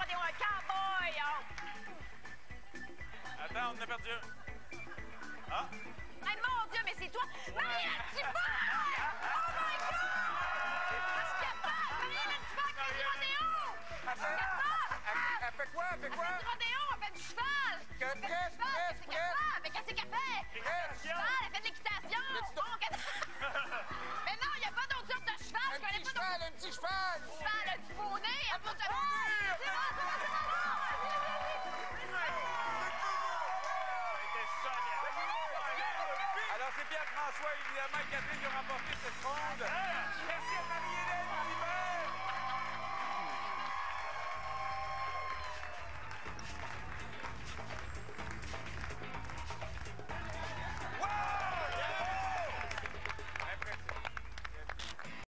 rodéo, un cowboy! Oh. Attends, on en a perdu un. Ah! Hey, mon Dieu, mais c'est toi! Marie la petite balle! Oh my God! Je suis capable! Marie la petite balle qui fait du rodéo! Je suis capable! Elle fait quoi? Elle fait quoi? Elle fait du rodéo, elle fait du cheval! Que Elle fait du presse, cheval, presse, qu'est-ce presse. qu'elle fait? Mais qu'est-ce qu'elle fait? Elle fait du cheval, elle fait de l'équitation! Oh, mais non, il n'y a pas d'autre sorte de cheval! Je connais pas d'autre... Un petit cheval! cheval, du poney! Elle faut du... C'est bon, c'est bon, c'est bon! Alors, c'est Pierre-François, évidemment, et Catherine qui ont remporté cette ronde. Merci à Marie